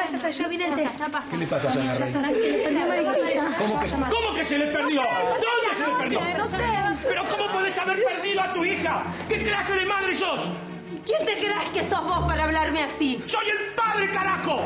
está, ya viene el té. ¿Qué le pasa a Sonia Rey? Se le perdió Marisita. ¿Cómo que se le perdió? ¿Dónde se le perdió? No sé. ¿Pero cómo podés haber perdido a tu hija? ¿Qué clase de madre sos? ¿Quién te crees que sos vos para hablarme así? ¡Soy el padre, carajo!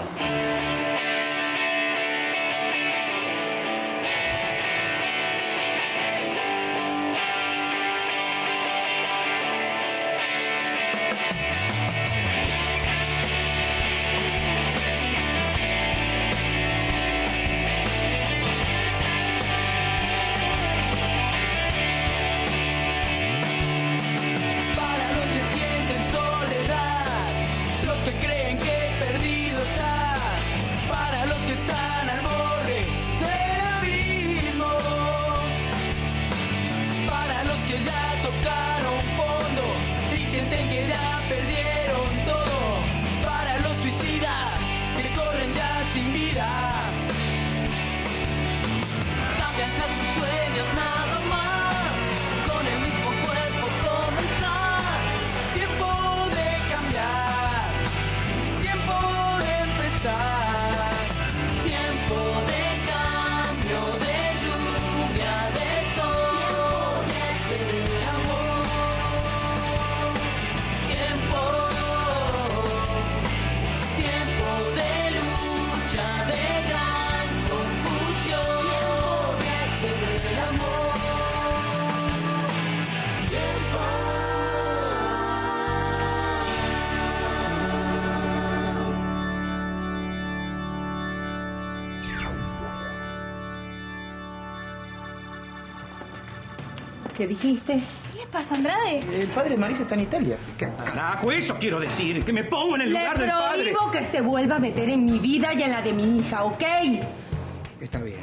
¿Qué dijiste? ¿Qué le pasa, Andrade? El padre de Marisa está en Italia. ¿Qué carajo? Eso quiero decir. Que me pongo en el lugar del padre. Le prohíbo que se vuelva a meter en mi vida y en la de mi hija, ¿ok? Está bien.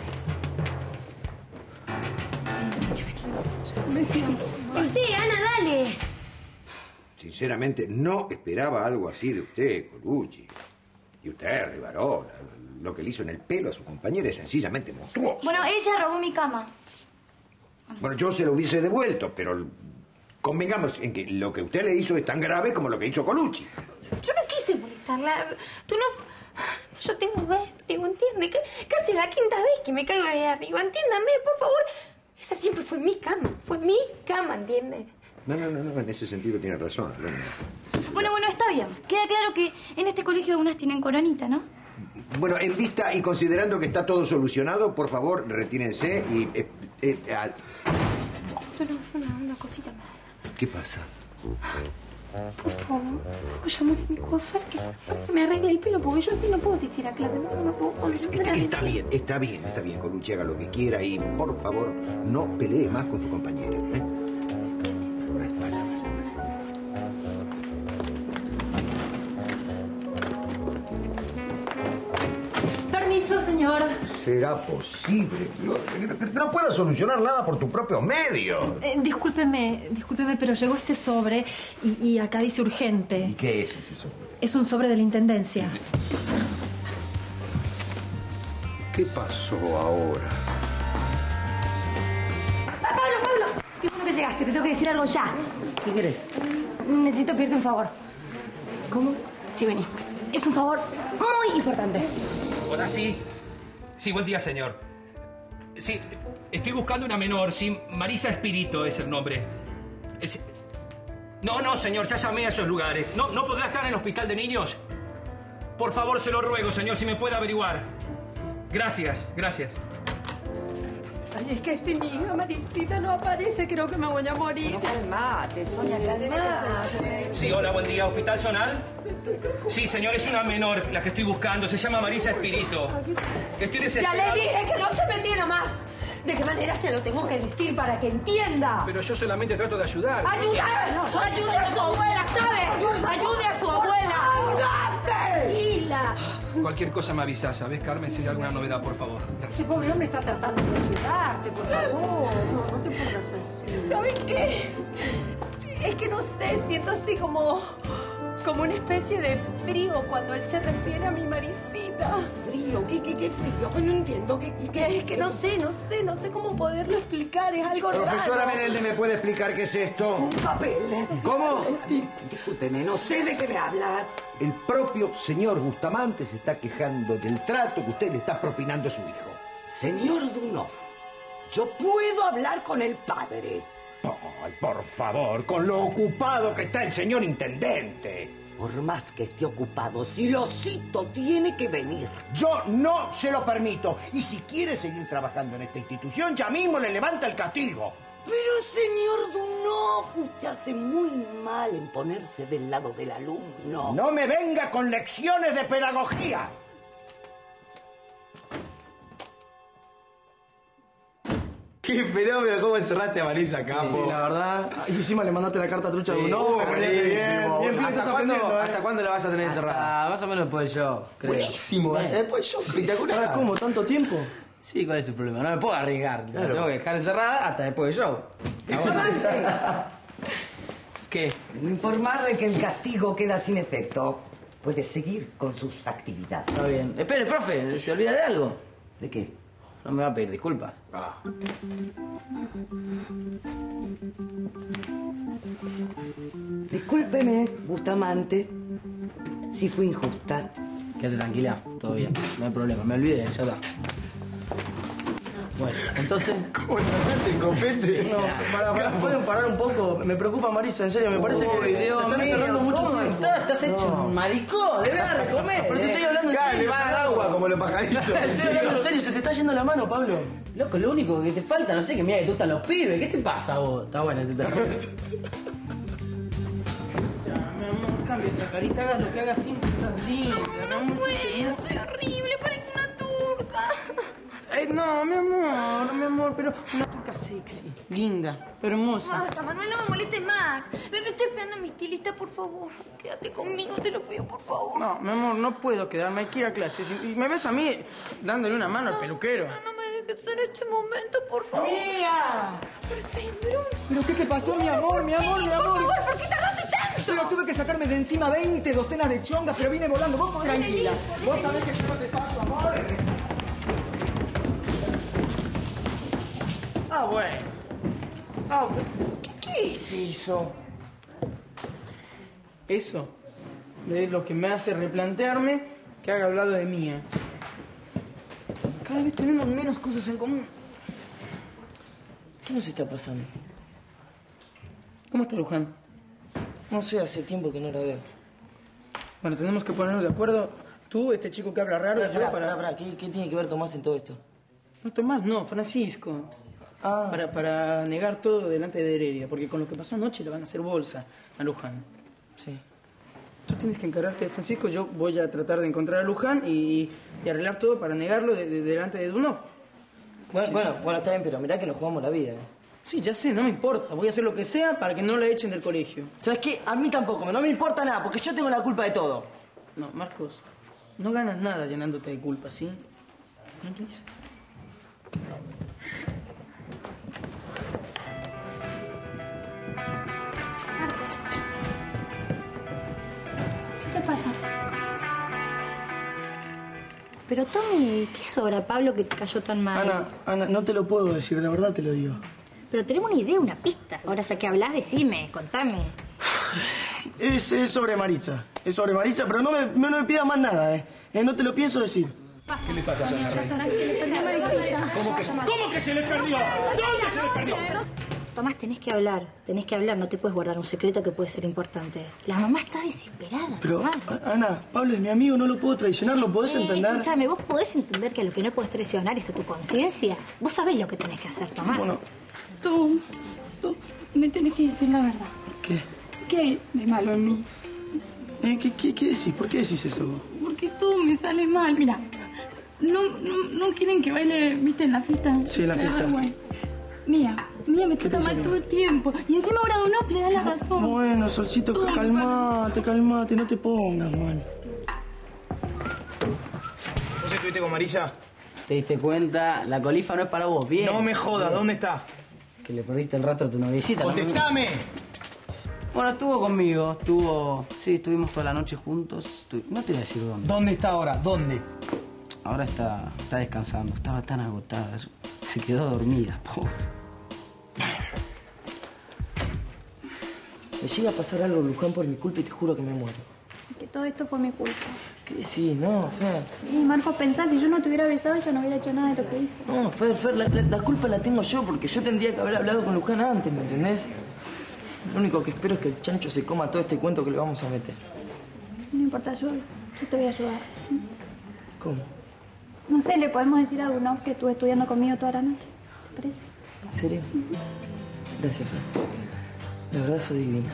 Me siento mal. Ana, dale. Sinceramente, no esperaba algo así de usted, Colucci. Y usted, Rivarola. Lo que le hizo en el pelo a su compañera es sencillamente monstruoso. Bueno, ella robó mi cama. Bueno, yo se lo hubiese devuelto, pero convengamos en que lo que usted le hizo es tan grave como lo que hizo Colucci. Yo no quise molestarla. Tú no... Yo tengo vértigo, ¿entiende? Casi la quinta vez que me caigo de ahí arriba. Entiéndame, por favor. Esa siempre fue mi cama. Fue mi cama, ¿entiende? No. En ese sentido tiene razón. Bueno, está bien. Queda claro que en este colegio algunas tienen coronita, ¿no? Bueno, en vista y considerando que está todo solucionado, por favor, retírense y... Una cosita más. ¿Qué pasa? Por favor, voy a llamar a mi coiffeur que me arregle el pelo, porque yo así no puedo asistir a clase, no me puedo concentrar. Está bien, Colucci, haga lo que quiera y, por favor, no pelee más con su compañera. Gracias. Vaya. Permiso, señor. ¿Será posible? No puedes solucionar nada por tus propios medios. Discúlpeme, pero llegó este sobre y acá dice urgente. ¿Y qué es ese sobre? Es un sobre de la Intendencia. ¿Qué pasó ahora? Pablo. Qué bueno que llegaste, te tengo que decir algo ya. ¿Qué querés? Necesito pedirte un favor. ¿Cómo? Sí, vení. Es un favor muy importante. Hola, sí. Sí, buen día, señor. Sí, estoy buscando una menor. Sí, Marisa Espirito es el nombre. No, señor, ya llamé a esos lugares. ¿No podrá estar en el hospital de niños? Por favor, se lo ruego, señor, si me puede averiguar. Gracias. Ay, es que si mi hija Marisita no aparece, creo que me voy a morir. No, calmate, Sonia, calmate. Sí, hola, buen día. ¿Hospital Zonal? Sí, señor, es una menor la que estoy buscando. Se llama Marisa Espirito. Estoy desesperado. Ya le dije que no se metiera más. ¿De qué manera se lo tengo que decir para que entienda? Pero yo solamente trato de ayudar. ¡Ayude a su abuela, ¿sabe? ¡Ayude a su abuela! Tranquila. Cualquier cosa me avisa, ¿sabes, Carmen? Si hay alguna novedad, por favor. Ese pobre hombre está tratando de ayudarte, por favor. No te pongas así. ¿Saben qué? Es que no sé, siento así como como una especie de frío cuando él se refiere a mi Marisita. ¿Frío? ¿Qué frío? No entiendo. Es que no sé cómo poderlo explicar. Es algo raro. Profesora Menelde, ¿me puede explicar qué es esto? Un papel. ¿Cómo? Discúlpeme, no sé de qué me habla. El propio señor Bustamante se está quejando del trato que usted le está propinando a su hijo. Señor Dunov, yo puedo hablar con el padre. Ay, por favor, con lo ocupado que está el señor intendente. Por más que esté ocupado, si lo cito, tiene que venir. Yo no se lo permito. Y si quiere seguir trabajando en esta institución, ya mismo le levanta el castigo. Pero, señor Dunov, usted hace muy mal en ponerse del lado del alumno. No me venga con lecciones de pedagogía. Qué fenómeno, cómo encerraste a Marisa, capo. Sí, la verdad. Y encima le mandaste la carta trucha de un Bien, ¿Hasta cuándo la vas a tener encerrada? Más o menos después del show, creo. Buenísimo, después yo, espectacular. ¿Cómo? ¿Tanto tiempo? Sí, ¿cuál es el problema? No me puedo arriesgar. Claro. La tengo que dejar encerrada hasta después del show. ¿Qué? Informarle que el castigo queda sin efecto. Puede seguir con sus actividades. Está bien. Espere, profe, ¿se olvida de algo? ¿De qué? No me va a pedir disculpas. Discúlpeme, Bustamante, si fui injusta. Quédate tranquila, todo bien. No hay problema, me olvidé, ya está. Bueno, entonces... ¿Cómo trataste el copete? No, ¿pueden parar un poco? Me preocupa Marisa, en serio, me parece que Dios están encerrando mío, mucho ¿cómo tiempo. estás hecho un maricón? Le vas a comer. Pero te estoy hablando en Claro, serio. le va a dar agua como los pajaritos. Te estoy hablando en serio, se te está yendo la mano, Pablo. Loco, lo único que te falta, no sé, que mira que te gustan los pibes. ¿Qué te pasa vos? Está bueno ese tema. Mi amor, cambia esa carita, hagas lo que hagas siempre, estás linda. No puedo, estoy horrible, parezco una turca. No, mi amor, pero una turca sexy, linda, hermosa. Basta, Manuel, no me molestes más. Me estoy esperando a mi estilista, por favor. Quédate conmigo, te lo pido, por favor. No, mi amor, no puedo quedarme, hay que ir a clases. Y me ves a mí dándole una mano al peluquero. No me dejes en este momento, por favor. ¡Mía! ¿Por qué, Bruno? ¿Pero qué te pasó, mi amor, mi amor, mi amor? Por favor, ¿por qué tardaste tanto? Pero tuve que sacarme de encima 20 docenas de chongas, pero vine volando. Vos tranquila. Vos sabés que yo no te paso, amor. Bueno. ¿Qué es eso? Eso es lo que me hace replantearme que haga hablado de Mía. Cada vez tenemos menos cosas en común. ¿Qué nos está pasando? ¿Cómo está Luján? No sé, hace tiempo que no la veo. Bueno, tenemos que ponernos de acuerdo. Tú, este chico que habla raro, yo para... ¿Qué tiene que ver Tomás en todo esto? No, Tomás, no, Francisco. Para negar todo delante de Heredia, porque con lo que pasó anoche le van a hacer bolsa a Luján. Sí. Tú tienes que encargarte de Francisco, yo voy a tratar de encontrar a Luján y arreglar todo para negarlo delante de Dunov. Bueno, está bien, pero mirá que nos jugamos la vida. Sí, ya sé, no me importa. Voy a hacer lo que sea para que no la echen del colegio. ¿Sabes qué? A mí tampoco, no me importa nada, porque yo tengo la culpa de todo. No, Marcos, no ganas nada llenándote de culpa, ¿sí? Tranquiliza. ¿Qué te pasa? Pero Tommy, ¿qué sobra, Pablo, que te cayó tan mal? Ana, no te lo puedo decir, de verdad te lo digo. Pero tenemos una idea, una pista. Ahora ya que hablas, decime, contame. Es sobre Maritza. Es sobre Maritza, pero no me pidas más nada, No te lo pienso decir. ¿Qué le pasa a Sonia Rey? Se le perdió Marisita. ¿Cómo que se le perdió? ¿Dónde se le perdió? Tomás, tenés que hablar, no te puedes guardar un secreto que puede ser importante. La mamá está desesperada, Pero, Tomás. Ana, Pablo es mi amigo, no lo puedo traicionar, ¿lo podés entender? Escúchame, ¿vos podés entender que a lo que no podés traicionar es a tu conciencia? Vos sabés lo que tenés que hacer, Tomás. Bueno, Tú me tenés que decir la verdad. ¿qué? ¿Qué hay de malo en mí? ¿Qué decís? ¿Por qué decís eso? Porque todo me sale mal, mira. No quieren que baile, ¿viste? En la fiesta. Sí, en la fiesta. Bueno. Mía me trata mal todo el tiempo. Y encima ahora Dunov le da la razón. Bueno, Solcito, Todo calmate, no te pongas mal. ¿Vos estuviste con Marisa? ¿Te diste cuenta? La colifa no es para vos, bien. No me jodas, ¿dónde está? Que le perdiste el rastro a tu noviecita. ¡Contestame! Bueno, estuvo conmigo, sí, estuvimos toda la noche juntos. No te voy a decir dónde. ¿Dónde está ahora? ¿Dónde? Ahora está descansando, estaba tan agotada. Se quedó dormida, pobre. Me llega a pasar algo, Luján, por mi culpa y te juro que me muero. Que todo esto fue mi culpa. ¿Qué? Sí, no, Fer. Sí, Marcos, pensá, si yo no te hubiera avisado, ella no hubiera hecho nada de lo que hizo. No, Fer, la culpa la tengo yo porque yo tendría que haber hablado con Luján antes, ¿me entendés? Lo único que espero es que el chancho se coma todo este cuento que le vamos a meter. No importa, yo te voy a ayudar. ¿Cómo? No sé, le podemos decir a Dunov que estuve estudiando conmigo toda la noche. ¿Te parece? ¿En serio? Gracias, Fer. De verdad sos divina.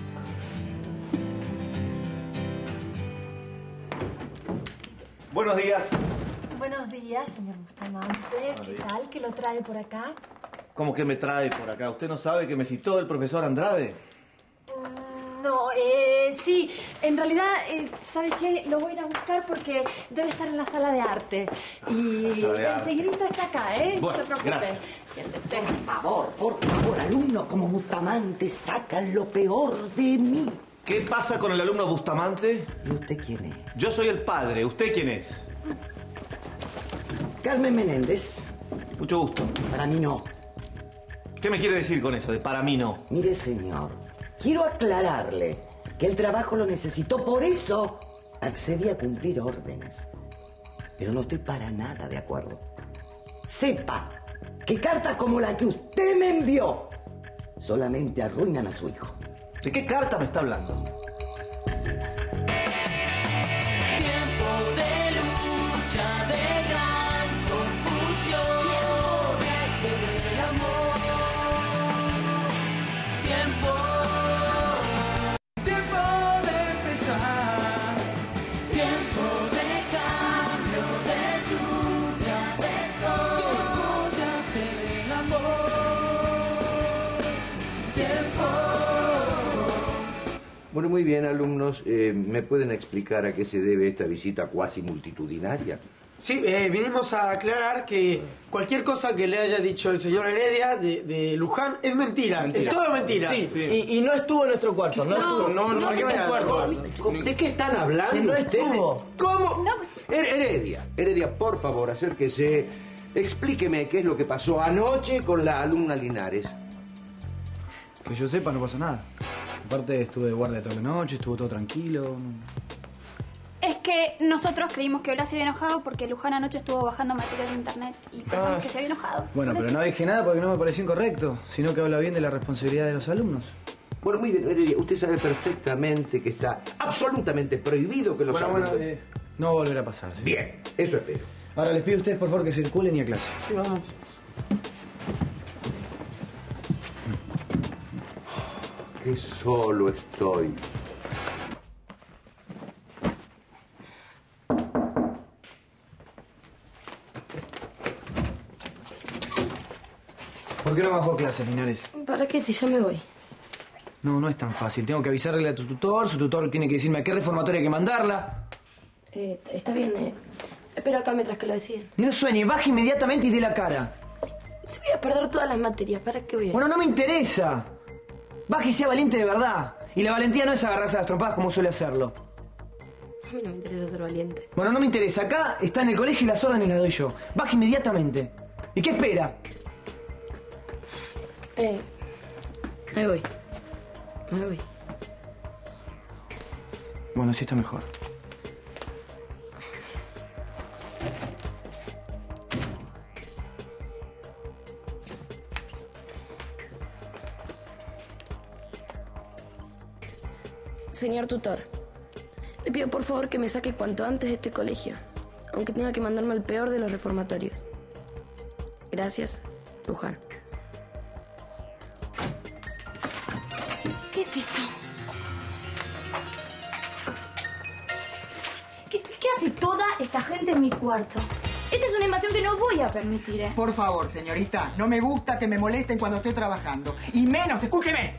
Buenos días. Buenos días, señor Bustamante. ¿Qué tal? ¿Qué lo trae por acá? ¿Cómo que me trae por acá? ¿Usted no sabe que me citó el profesor Andrade? No, sí. En realidad, ¿sabes qué? Lo voy a ir a buscar porque debe estar en la sala de arte. Y sala de arte. enseguidita está acá, ¿eh? Bueno, no se preocupe. gracias. Siéntese. Por favor, alumno como Bustamante, sacan lo peor de mí. ¿Qué pasa con el alumno Bustamante? ¿Y usted quién es? Yo soy el padre. ¿Usted quién es? Carmen Menéndez. Mucho gusto. Para mí no. ¿Qué me quiere decir con eso de para mí no? Mire, señor, quiero aclararle que el trabajo lo necesitó, por eso accedí a cumplir órdenes. Pero no estoy para nada de acuerdo. Sepa que cartas como la que usted me envió solamente arruinan a su hijo. ¿De qué carta me está hablando? Tiempo de lucha, de gran confusión. Tiempo de hacer el amor. Tiempo de empezar. Tiempo de cambio, de lluvia, de sol. Tiempo de hacer el amor. Bueno, muy bien, alumnos. ¿Me pueden explicar a qué se debe esta visita cuasi multitudinaria? Sí, vinimos a aclarar que cualquier cosa que le haya dicho el señor Heredia de Luján es mentira. Es todo mentira. Sí. Y no estuvo en nuestro cuarto. No estuvo. No, ¿qué ¿De qué están hablando Que no ustedes? estuvo. ¿Cómo? Heredia, por favor, acérquese. Explíqueme qué es lo que pasó anoche con la alumna Linares. Que yo sepa, no pasó nada. Aparte, estuve de guardia toda la noche, estuvo todo tranquilo. Es que nosotros creímos que Blas se había enojado porque Luján anoche estuvo bajando material de internet y pensamos que se había enojado. Bueno, pero no dije nada porque no me pareció incorrecto, sino que habla bien de la responsabilidad de los alumnos. Bueno, muy bien, Heredia, usted sabe perfectamente que está absolutamente prohibido que los alumnos... No va a volver a pasar, ¿sí? Bien, eso espero. Ahora les pido a ustedes, por favor, que circulen y a clase. Sí, vamos. Qué solo estoy. ¿Por qué no bajó a clase, Linares? ¿Para qué si ya me voy? No es tan fácil. Tengo que avisarle a tu tutor, su tutor tiene que decirme a qué reformatoria hay que mandarla. Está bien, espero acá mientras que lo deciden. No sueñe, baje inmediatamente y dé la cara. Si voy a perder todas las materias, ¿para qué voy a...? Bueno, no me interesa. Baje y sea valiente de verdad. Y la valentía no es agarrarse a las trompadas como suele hacerlo. A mí no me interesa ser valiente. Bueno, no me interesa. Acá está en el colegio y las órdenes las doy yo. Baje inmediatamente. ¿Y qué espera? Me voy. Bueno, sí está mejor. Señor tutor, le pido por favor que me saque cuanto antes de este colegio, aunque tenga que mandarme al peor de los reformatorios. Gracias, Luján. ¿Qué es esto? ¿Qué hace toda esta gente en mi cuarto? Esta es una invasión que no voy a permitir, ¿eh? Por favor, señorita, no me gusta que me molesten cuando estoy trabajando. Y menos, escúcheme,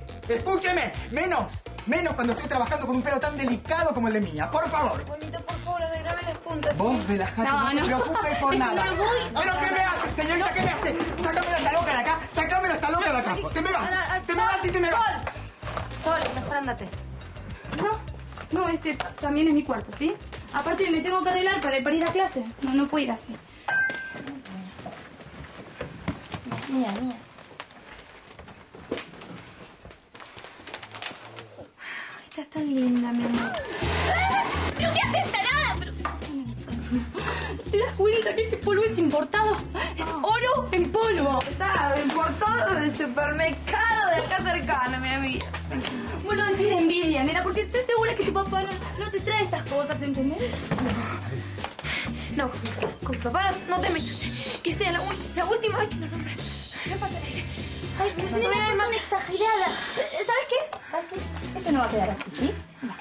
menos cuando estoy trabajando con un pelo tan delicado como el de Mía. Por favor. Bonito, por favor, arreglame las puntas. Vos, relajate, no te preocupes por nada. No voy. ¿Pero qué me haces, señorita? ¿Qué me haces? Sácamela esta loca de acá, sácamela esta loca de acá. Te me vas y te me vas. Sola, mejor andate. No, este también es mi cuarto, ¿sí? Aparte me tengo que arreglar para ir a clase. No puedo ir así. Mía. Esta es tan linda, mi amor. ¿Pero qué haces, tarada? Pero... ¿Te das cuenta que este polvo es importado? Es oro en polvo. Está importado del supermercado de acá cercano, mi amiga. Vos lo decís de envidia, nena, porque estoy segura que tu papá no te trae estas cosas, ¿entendés? No, con mi papá no te metas. Que sea la última vez que lo nombre. Me falta el aire. Ay, no voy a ver más exagerada. ¿Sabes qué? Esto no va a quedar así, ¿sí?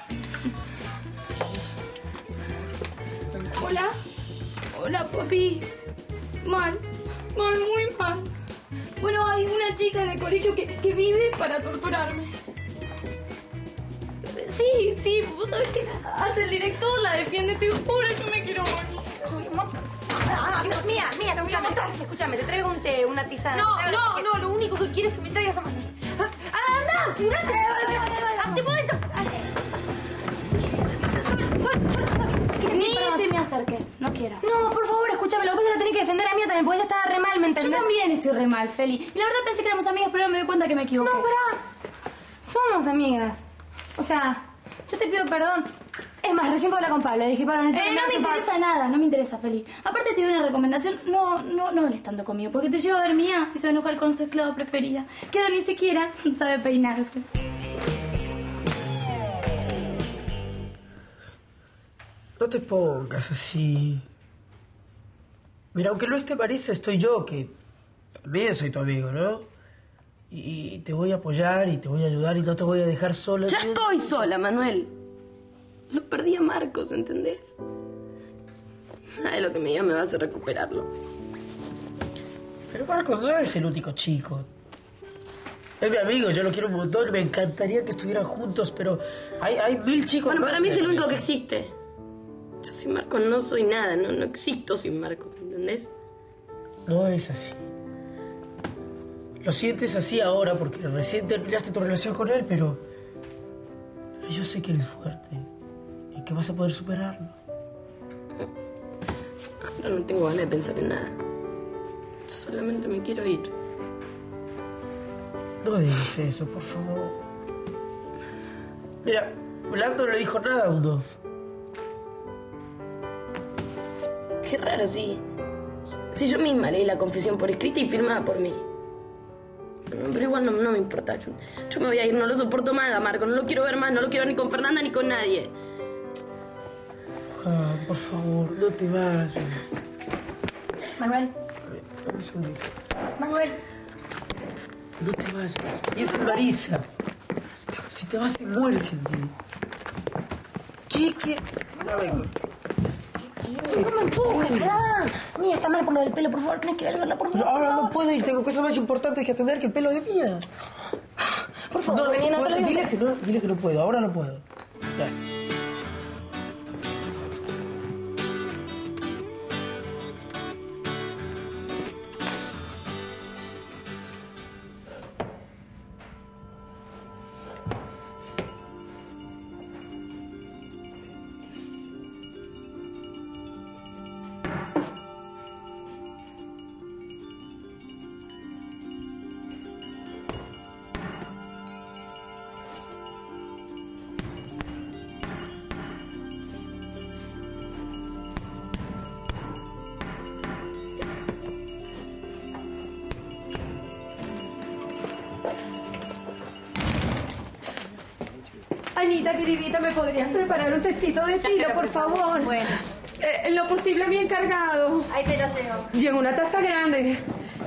Hola, papi. Mal, muy mal. Bueno, hay una chica en el colegio que vive para torturarme. Sí, vos sabés que hasta el director la defiende. Te digo, pobre, yo me quiero morir. Mía, te voy a matar. Escúchame, te traigo un té, una tisana. No, lo único que quiero es que me traigas a Manuel. ¡Anda! ¡Apurate! ¡Te pones a... Ni te me acerques, no quiero. No, por favor, escúchame, lo que pasa es que tenés que defender a Mía también, porque ella estaba re mal, ¿me entendés? Yo también estoy re mal, Feli. Y la verdad pensé que éramos amigas, pero me doy cuenta que me equivoqué. No, pará. Somos amigas. O sea, yo te pido perdón. Es más, recién hablé con Pablo, le dije, Pablo, necesito... No me interesa nada, no me interesa, Feli. Aparte te doy una recomendación, no hables tanto conmigo, porque te llevo a ver Mía y se va a enojar con su esclava preferida, que ahora ni siquiera sabe peinarse. No te pongas así. Mira, aunque no esté Marisa, estoy yo, que también soy tu amigo, ¿no? Y te voy a apoyar y te voy a ayudar y no te voy a dejar sola. Ya estoy sola, Manuel. Lo perdí a Marcos, ¿entendés? Nada de lo que me diga me va a hacer recuperarlo. Pero Marcos no es el único chico. Es mi amigo, yo lo quiero un montón. Me encantaría que estuvieran juntos, pero hay 1000 chicos Bueno, más. para mí es el único que existe. Yo sin Marcos no soy nada, no existo sin Marcos, ¿entendés? No es así. Lo sientes así ahora porque recién terminaste tu relación con él, pero yo sé que eres fuerte y que vas a poder superarlo. Ahora no tengo ganas de pensar en nada. Yo solamente me quiero ir. No digas eso, por favor. Mira, Blas no le dijo nada a Undov. Qué raro, sí. Si yo misma leí la confesión por escrita y firmada por mí. Pero igual no me importa. Yo me voy a ir, no lo soporto más a Marco. No lo quiero ver más, no lo quiero ver ni con Fernanda ni con nadie. Por favor, no te vayas. Manuel. Dame un segundito. Manuel. No te vayas. Y es Marisa. Si te vas, se muere sin ti. ¿Qué? Ya vengo. No me empujes, ¿verdad? Mía está mal por lo del pelo, por favor, tenés que ir a verla, por favor. Pero ahora no puedo ir, tengo cosas más importantes que atender que el pelo de Mía. Por favor, vení, no te lo digo. Dile que no puedo, ahora no puedo. Gracias. Anita, queridita, ¿me podrías preparar un tecito de tilo, por favor? Bueno. En lo posible, bien cargado. Ahí te lo llevo. Y en una taza grande.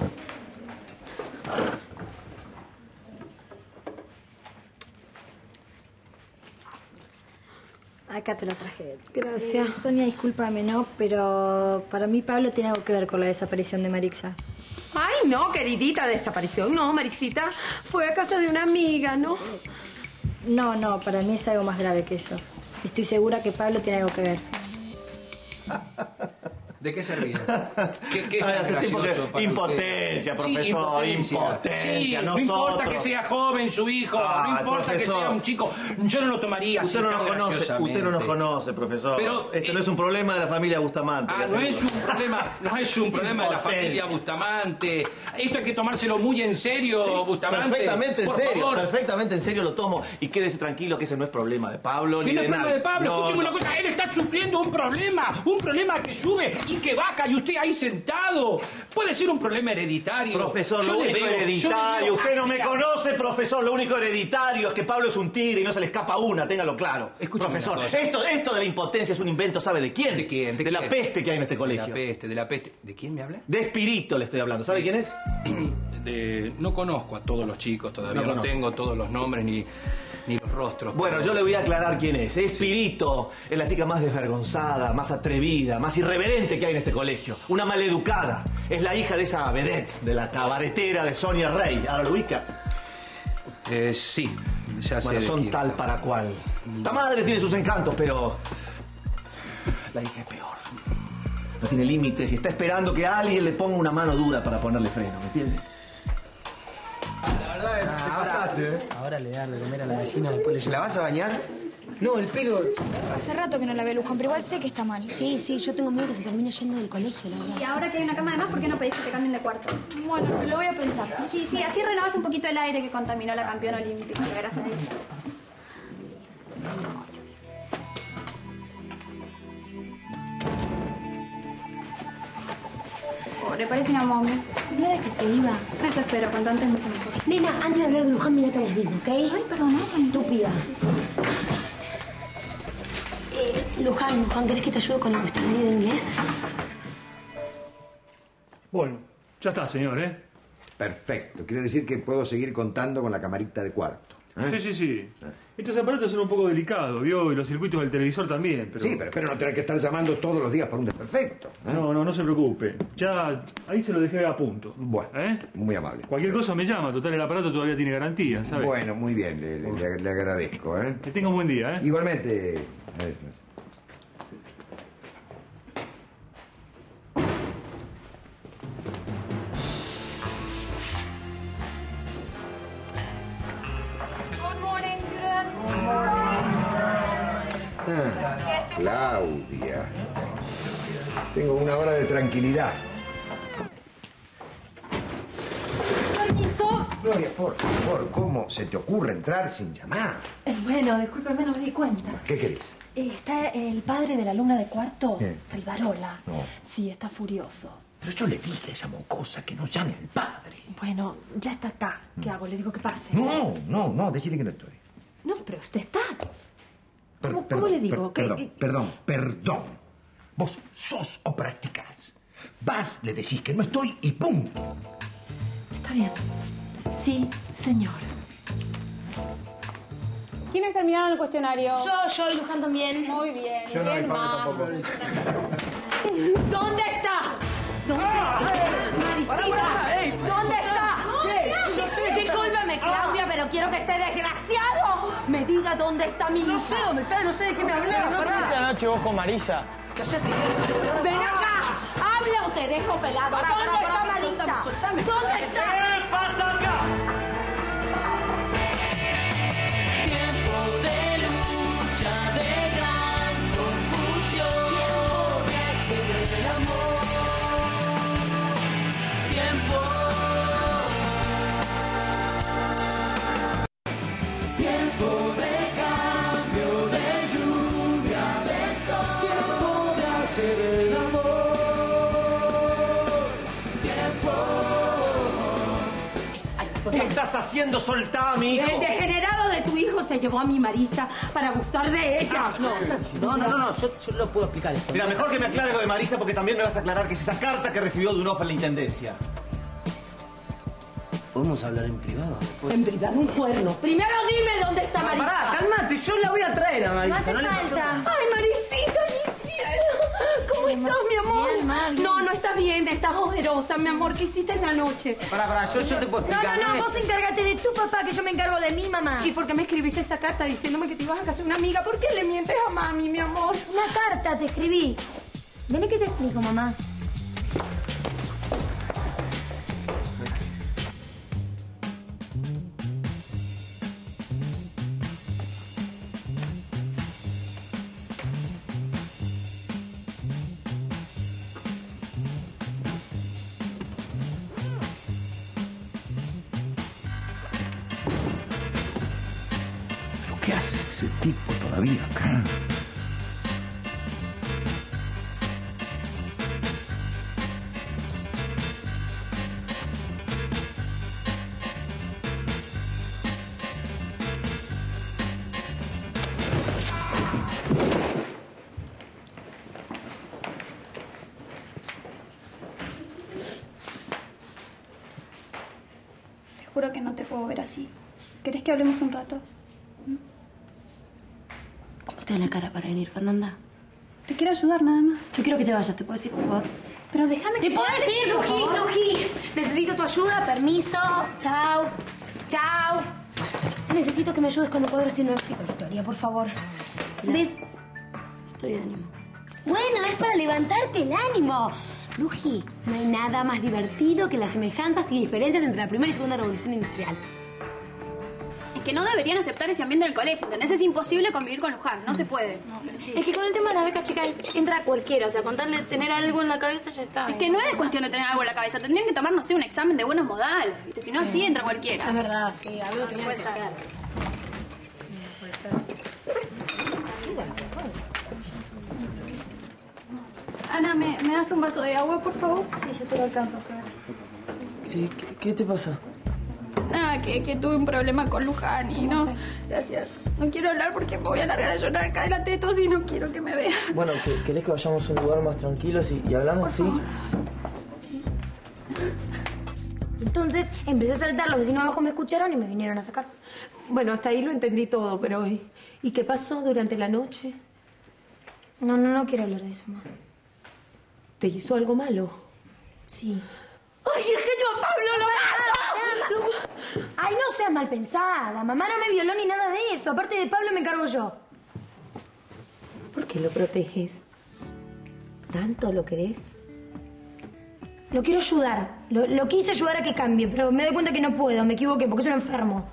Acá te lo traje. Gracias. Sonia, discúlpame, ¿no? Pero para mí Pablo tiene algo que ver con la desaparición de Marixa. Ay, no, queridita, desaparición. No, Marisita fue a casa de una amiga, ¿no? No, para mí es algo más grave que eso. Estoy segura que Pablo tiene algo que ver. ¿De qué se ríe? ¿Qué es Ay, hace tiempo gracioso que... para Impotencia, usted? profesor, Sí, impotencia. Sí, no nosotros. importa que sea joven su hijo, no importa profesor. que sea un chico. Yo no lo tomaría así Usted no tan nos conoce, graciosamente. usted no nos conoce, profesor. Pero, este no es un problema de la familia Bustamante. Ah, no es un problema de la familia Bustamante. Esto hay que tomárselo muy en serio, Bustamante. Perfectamente en Por serio, favor. perfectamente en serio lo tomo. Y quédese tranquilo que ese no es problema de Pablo Que ni no de es problema nadie. de Pablo, No, escúcheme no. una cosa, él está sufriendo un problema que sube y que baja y usted ahí sentado. Puede ser un problema hereditario. Profesor, Yo lo le único veo- hereditario, yo le veo- usted no me Mira, conoce, profesor, lo único hereditario es que Pablo es un tigre y no se le escapa una, téngalo claro. Escúchame profesor, una cosa. esto de la impotencia es un invento, ¿sabe de quién? ¿De quién? De la peste que hay en este colegio. De la peste. ¿De quién me habla? De Espirito le estoy hablando, ¿sabe quién es? No conozco a todos los chicos todavía, No no, conozco. tengo todos los nombres ni los rostros. Bueno, pero- yo le voy a aclarar quién es. Espirito es la chica más desvergonzada, más atrevida, más irreverente que hay en este colegio. Una maleducada. Es la hija de esa vedette, de la cabaretera de Sonia Rey. ¿Ahora lo ubica? Sí, ya sé. Bueno, de son quién. tal para cual. La madre tiene sus encantos, pero la hija es peor. No tiene límites y está esperando que alguien le ponga una mano dura para ponerle freno, ¿me entiende? La verdad es que te pasaste, ¿eh? Ahora le dar de comer a la vecina, después le llevo. ¿La vas a bañar? No, el pelo... Hace rato que no la veo, Luján, pero igual sé que está mal. Sí, yo tengo miedo que se termine yendo del colegio, la verdad. Y ahora que hay una cama de más, ¿por qué no pedís que te cambien de cuarto? Bueno, lo voy a pensar. Sí, así renovas un poquito el aire que contaminó la campeona olímpica. Gracias a eso. Pobre, parece una momia. No era que se iba. Eso espero, cuanto antes mucho mejor. Nena, antes de hablar de Luján, mirate a vos mismo, ¿ok? Ay, perdona. Estúpida. Luján, ¿querés que te ayude con el cuestionario de inglés? Bueno, ya está, señor, ¿eh? Perfecto. Quiere decir que puedo seguir contando con la camarita de cuarto. ¿eh? Sí. Estos aparatos son un poco delicados, ¿vio? Y los circuitos del televisor también, pero... Sí, pero espero no tener que estar llamando todos los días por un desperfecto. ¿eh? No se preocupe. Ya ahí se lo dejé a punto. Bueno, muy amable. Cualquier cosa me llama. Total, el aparato todavía tiene garantía, ¿sabe? Bueno, muy bien. Le agradezco, ¿eh? Que tenga un buen día, ¿eh? Igualmente. Claudia. Tengo una hora de tranquilidad. Permiso. Gloria, por favor, ¿cómo se te ocurre entrar sin llamar? Bueno, discúlpeme, no me di cuenta. ¿Qué querés? Está el padre de la alumna de cuarto, ¿Qué? Rivarola. No. Sí, está furioso. Pero yo le dije a esa mocosa que no llame al padre. Bueno, ya está acá. ¿Qué hago? Le digo que pase. No, decirle que no estoy. No, pero usted está. ¿Cómo le digo? Perdón. Vos sos o practicás. Vas, le decís que no estoy y punto. Está bien. Sí, señor. ¿Quiénes terminaron el cuestionario? Yo y Luján también. Muy bien. Yo no, ¿Quién y Pablo más? tampoco. ¿Dónde está? ¿Dónde está? Marisita, ¿dónde está? Discúlpeme, Claudia, pero quiero que este desgraciado me diga dónde está mi hija. No sé dónde está, no sé de qué me hablas. ¿No estuviste anoche vos con Marisa? Cállate. ¡Ven acá! ¡Habla o te dejo pelado! ¿Dónde está Marisa? ¿Dónde está? ¿Qué pasa acá? Tiempo de lucha, de gran confusión. Tiempo de hacer el amor. Tiempo de cambio, de lluvia, de sol. Tiempo de hacer el amor. ¿Qué estás haciendo? Soltá a mi hijo. El degenerado de tu hijo se llevó a mi Marisa para abusar de ella. No, yo lo puedo explicar esto. Mira, mejor que me aclare lo de Marisa porque también me vas a aclarar que es esa carta que recibió de un off en la intendencia. ¿Podemos hablar en privado? En privado, un cuerno. Primero dime dónde está Marisa. Pará, cálmate, yo la voy a traer a Marisa. No hace le pasó falta. nada. Ay, Marisita, mi cielo. ¿Cómo estás, mi amor? No estás bien, estás ojerosa, mi amor. ¿Qué hiciste en la noche? Pará, yo te puedo explicar. No, vos encárgate de tu papá, que yo me encargo de mi mamá. ¿Y por qué me escribiste esa carta diciéndome que te ibas a casar una amiga? ¿Por qué le mientes a mami, mi amor? Una carta te escribí. Vení que te explico, mamá. ¿Qué hace ese tipo todavía acá? Te juro que no te puedo ver así. ¿Querés que hablemos un rato? ¿Cómo te da la cara para venir, Fernanda? Te quiero ayudar nada más. Yo quiero que te vayas, ¿te puedo decir, por favor? Pero déjame ¿Te puedo decir, por favor? Lují, necesito tu ayuda, permiso. Chao. Chao. Necesito que me ayudes con el cuadro si no explico la historia, por favor. ¿Ves? Estoy de ánimo. Bueno, es para levantarte el ánimo. Lují, no hay nada más divertido que las semejanzas y diferencias entre la primera y segunda revolución industrial. Es que no deberían aceptar ese ambiente en el colegio, ¿entendés? Es imposible convivir con Luján, no se puede. Es que con el tema de las becas, chicas, entra cualquiera. O sea, con tal de tener algo en la cabeza ya está. Es que no es cuestión de tener algo en la cabeza. Tendrían que tomar, no sé, un examen de buenos modales, ¿viste? Si no, así entra cualquiera. Es verdad, sí. Algo tenía puede que ser. ser. Puede ser. Ana, ¿me das un vaso de agua, por favor? Sí, yo te lo alcanzo, Fer. ¿Qué te pasa? Nada, que tuve un problema con Luján y no... Gracias. No quiero hablar porque me voy a largar a llorar acá delante de todos y no quiero que me vean. Bueno, ¿querés que vayamos a un lugar más tranquilo y hablamos? Sí. Entonces empecé a saltar, los vecinos abajo me escucharon y me vinieron a sacar. Bueno, hasta ahí lo entendí todo, pero ¿y qué pasó durante la noche? No quiero hablar de eso, mamá. ¿Te hizo algo malo? Sí. ¡Ay, es que yo a Pablo lo mato! Ay, no seas mal pensada. Mamá no me violó ni nada de eso. Aparte de Pablo me encargo yo. ¿Por qué lo proteges? ¿Tanto lo querés? Lo quiero ayudar. Lo quise ayudar a que cambie, pero me doy cuenta que no puedo. Me equivoqué porque soy un enfermo.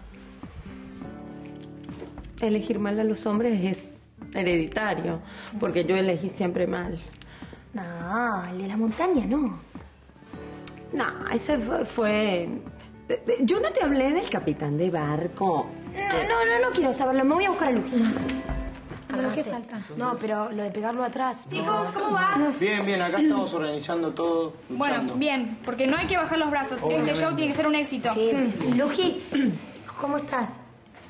Elegir mal a los hombres es hereditario, porque yo elegí siempre mal. No, el de la montaña no. No, ese fue... Yo no te hablé del capitán de barco. No quiero saberlo. Me voy a buscar a Luqui. ¿Pero qué falta? No, pero lo de pegarlo atrás. Chicos, ¿cómo va? Bien, acá estamos organizando todo. Bueno, bien, porque no hay que bajar los brazos. Obviamente. Este show tiene que ser un éxito. Sí. Luqui, ¿cómo estás?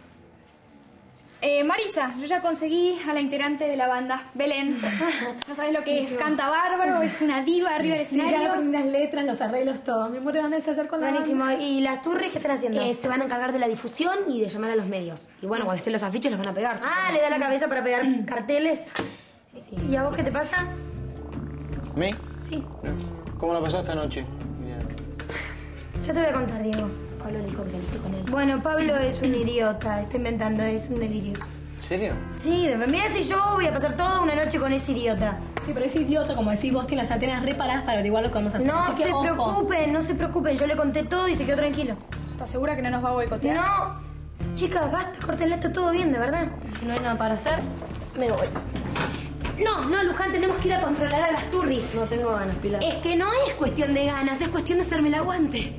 Maritza, yo ya conseguí a la integrante de la banda, Belén. No sabes lo que es, canta bárbaro, es una diva arriba del Sí, escenario. ya aprendí las letras, los arreglos, todo. Mi amor, van a ensayar con Buenísimo. ¿Y las turris qué están haciendo? Se van a encargar de la difusión y de llamar a los medios. Y bueno, cuando estén los afiches los van a pegar. Ah, le da la cabeza para pegar carteles. ¿Y a vos qué te pasa? ¿A mí? Sí. ¿Cómo la pasaste anoche? Ya te voy a contar, Diego. Pablo le dijo que saliste con él. Bueno, Pablo es un idiota. Está inventando, es un delirio. ¿En serio? Sí, mira si yo voy a pasar toda una noche con ese idiota. Sí, pero ese idiota, como decís vos, tiene las antenas reparadas para averiguar lo que vamos a hacer. No Así que, se ojo. preocupen, no se preocupen. Yo le conté todo y se quedó tranquilo. ¿Estás segura que no nos va a boicotear? No. Chicas, basta, córtenla, está todo bien, de verdad. Si no hay nada para hacer, me voy. No, Luján, tenemos que ir a controlar a las turris. No tengo ganas, Pilar. Es que no es cuestión de ganas, es cuestión de hacerme el aguante.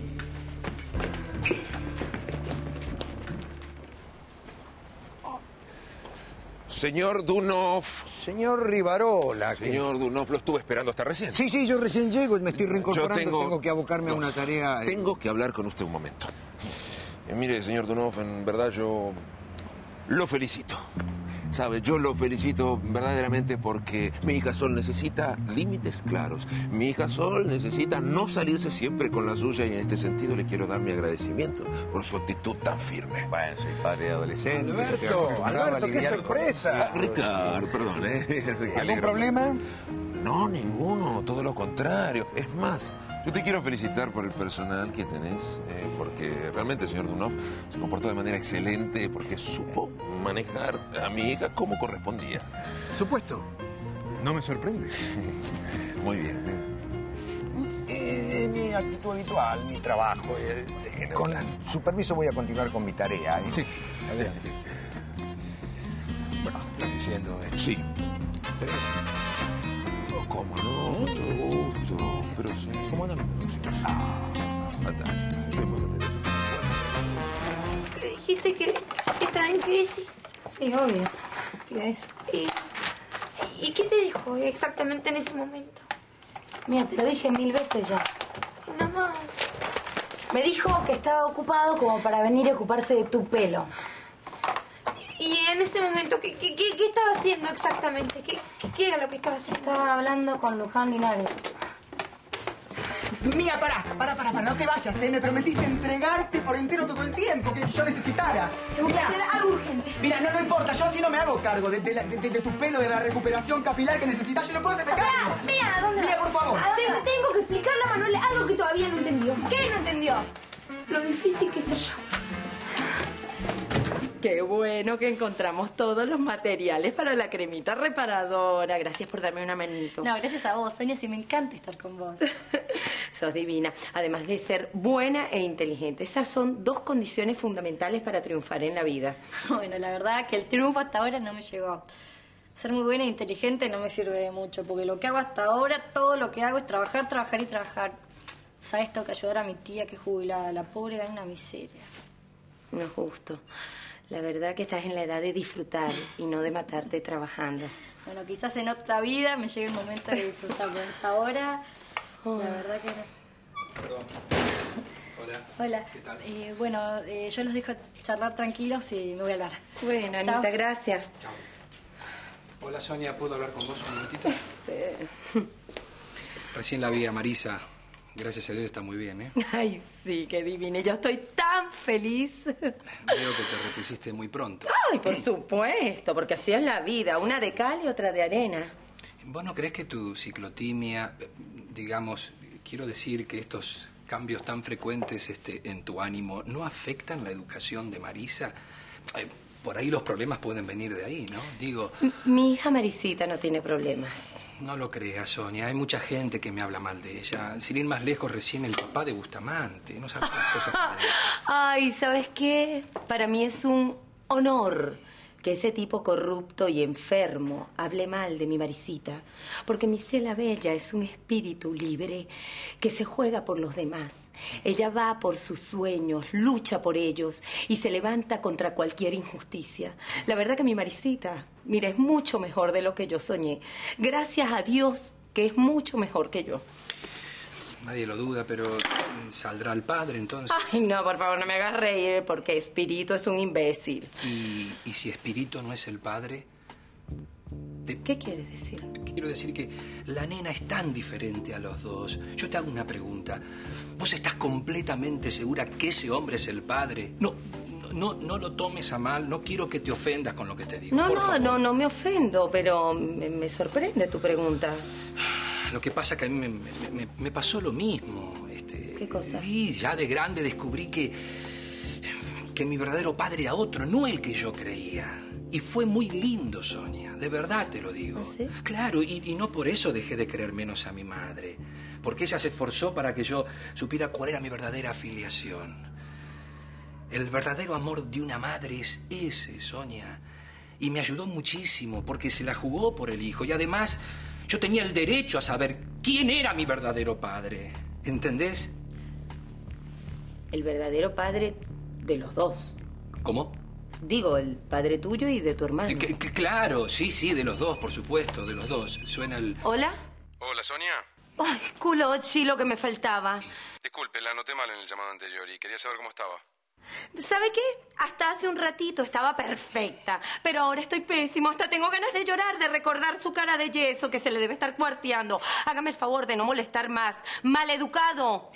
Señor Dunov. Señor Rivarola. Señor Dunov, lo estuve esperando hasta recién. Sí, yo recién llego y me estoy reincorporando. Yo tengo que abocarme a una tarea. Tengo que hablar con usted un momento. Mire, señor Dunov, en verdad yo lo felicito. ¿Sabe? Yo lo felicito verdaderamente porque mi hija Sol necesita límites claros. Mi hija Sol necesita no salirse siempre con la suya y en este sentido le quiero dar mi agradecimiento por su actitud tan firme. Bueno, soy padre de adolescente. Alberto, qué sorpresa. Ricardo, perdón, ¿Algún problema? No, ninguno, todo lo contrario. Es más, yo te quiero felicitar por el personal que tenés, porque realmente el señor Dunov se comportó de manera excelente, porque supo manejar a mi hija como correspondía. Supuesto. No me sorprende. Muy bien. Mi actitud habitual, mi trabajo. Con su permiso voy a continuar con mi tarea. Sí, adelante. Bueno, está diciendo... Sí. ¿Cómo no? Con todo gusto. Pero sí. ¿Cómo no? Fantástico. Estoy muy contento. ¿Le dijiste que estaba en crisis? Sí, obvio. Diga eso. ¿Y qué te dijo exactamente en ese momento? Mira, te lo dije 1000 veces ya. Nada más. Me dijo que estaba ocupado como para venir a ocuparse de tu pelo. Y en ese momento, ¿qué estaba haciendo exactamente? ¿Qué era lo que estaba haciendo? Estaba hablando con Luján Linares. Mía, pará, no te vayas, ¿eh? Me prometiste entregarte por entero todo el tiempo que yo necesitara. Tengo que hacer algo urgente. Mira, no importa, yo así no me hago cargo de tu pelo, de la recuperación capilar que necesitas. Yo no puedo hacer cargo. Mía, ¿dónde Mía, vas? por favor. Tengo que explicarle a Manuel algo que todavía no entendió. ¿Qué no entendió? Lo difícil que es ser yo. Qué bueno que encontramos todos los materiales para la cremita reparadora. Gracias por darme una manito. No, gracias a vos, Sonia, sí me encanta estar con vos. Sos divina. Además de ser buena e inteligente. Esas son 2 condiciones fundamentales para triunfar en la vida. Bueno, la verdad que el triunfo hasta ahora no me llegó. Ser muy buena e inteligente no me sirve de mucho, porque lo que hago hasta ahora, todo lo que hago es trabajar, trabajar y trabajar. ¿Sabes? Tengo que ayudar a mi tía que es jubilada. La pobre gana una miseria. No es justo. La verdad que estás en la edad de disfrutar y no de matarte trabajando. Bueno, quizás en otra vida me llegue el momento de disfrutar, pero hasta ahora, la verdad que no. Perdón. Hola. Hola. ¿Qué tal? Bueno, yo los dejo charlar tranquilos y me voy a hablar. Bueno, Anita, Chao. gracias. Chao. Hola, Sonia, ¿puedo hablar con vos un momentito? Sí. Recién la vi a Marisa. Gracias a Dios está muy bien, ¿eh? Ay, sí, qué divina. Yo estoy tan feliz. Veo que te repusiste muy pronto. Ay, por supuesto, porque así es la vida. Una de cal y otra de arena. ¿Vos no crees que tu ciclotimia, digamos, quiero decir que estos cambios tan frecuentes en tu ánimo no afectan la educación de Marisa? Por ahí los problemas pueden venir de ahí, ¿no? Digo... Mi hija Marisita no tiene problemas. No lo creas, Sonia. Hay mucha gente que me habla mal de ella. Sin ir más lejos, recién el papá de Bustamante. No sabes las cosas que me dijo. Ay, ¿sabes qué? Para mí es un honor que ese tipo corrupto y enfermo hable mal de mi Marisita. Porque mi Cela Bella es un espíritu libre que se juega por los demás. Ella va por sus sueños, lucha por ellos y se levanta contra cualquier injusticia. La verdad que mi Marisita, mira, es mucho mejor de lo que yo soñé. Gracias a Dios que es mucho mejor que yo. Nadie lo duda, pero ¿saldrá el padre entonces? Ay, no, por favor, no me hagas reír porque Espíritu es un imbécil. ¿Y si Espíritu no es el padre? ¿Qué quieres decir? Quiero decir que la nena es tan diferente a los dos. Yo te hago una pregunta. ¿Vos estás completamente segura que ese hombre es el padre? No lo tomes a mal. No quiero que te ofendas con lo que te digo. No me ofendo, pero me sorprende tu pregunta. Lo que pasa es que a mí me pasó lo mismo. ¿Qué cosa? Y ya de grande descubrí que mi verdadero padre era otro, no el que yo creía. Y fue muy lindo, Sonia. De verdad te lo digo. ¿Ah, sí? Claro, y no por eso dejé de querer menos a mi madre. Porque ella se esforzó para que yo supiera cuál era mi verdadera afiliación. El verdadero amor de una madre es ese, Sonia. Y me ayudó muchísimo porque se la jugó por el hijo. Y además, yo tenía el derecho a saber quién era mi verdadero padre. ¿Entendés? El verdadero padre de los dos. ¿Cómo? Digo, el padre tuyo y de tu hermano. Claro, sí, de los dos, por supuesto, de los dos. Suena el... ¿Hola? Hola, Sonia. Ay, culochi, lo que me faltaba. Disculpe, la anoté mal en el llamado anterior y quería saber cómo estaba. ¿Sabe qué? Hasta hace un ratito estaba perfecta, pero ahora estoy pésimo. Hasta tengo ganas de llorar, de recordar su cara de yeso que se le debe estar cuarteando. Hágame el favor de no molestar más. ¡Maleducado!